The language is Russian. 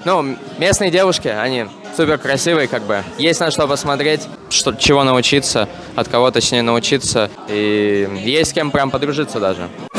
Ну, местные девушки, они супер красивые, как бы. Есть на что посмотреть, чего научиться, от кого точнее научиться. И есть с кем прям подружиться даже.